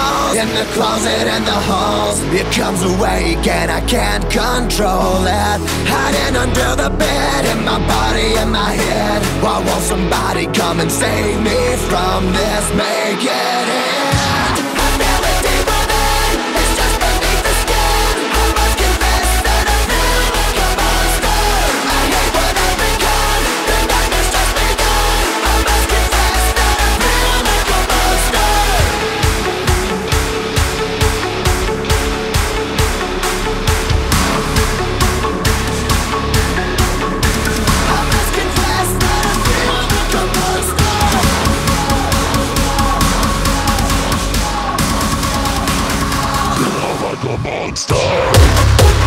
walls, in the closet and the halls. It comes awake and I can't control it. Hiding under the bed, in my body and my head. Why won't somebody come and save me from this? Make it end. I feel it deep within, it's just beneath the skin. I must confess that I feel like a monster. I hate what I've become, the nightmare's just begun. I must confess that I feel like a monster. I must confess that I feel like a monster. Like a monster.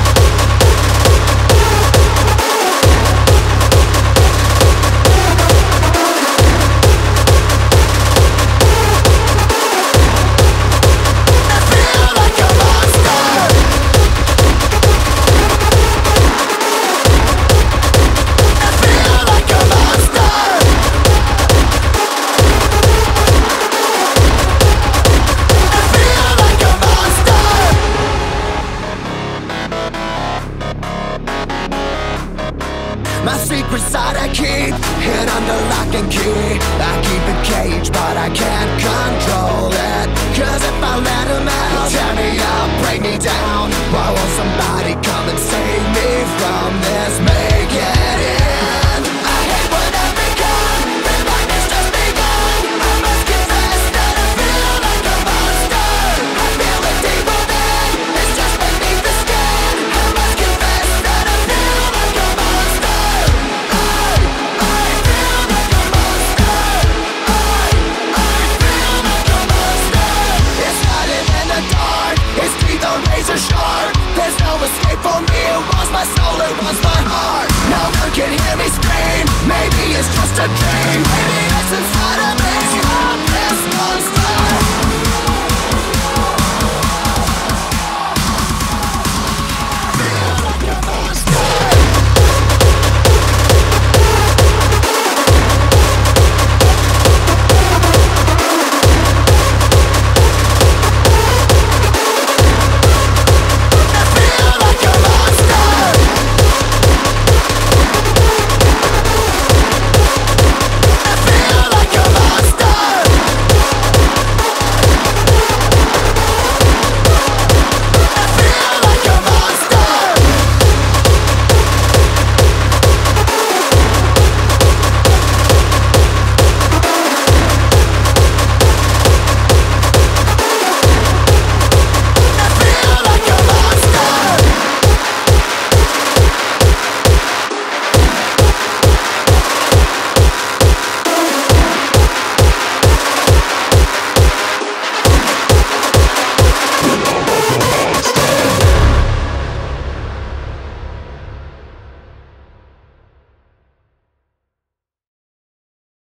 My secret side I keep hid under lock and key. I keep it caged, but I can't control it. Cause if I let him out, tear me up, break me down. Why won't somebody come and save me from this? Make it end. I hate what I've become, the nightmare's just begun. I must confess that I feel like a monster. I feel it deep within, it's just beneath the skin. I must confess that I feel like a monster. Razor sharp, there's no escape for me. It wants my soul, it wants my heart. No one can hear me scream. Maybe it's just a dream. Maybe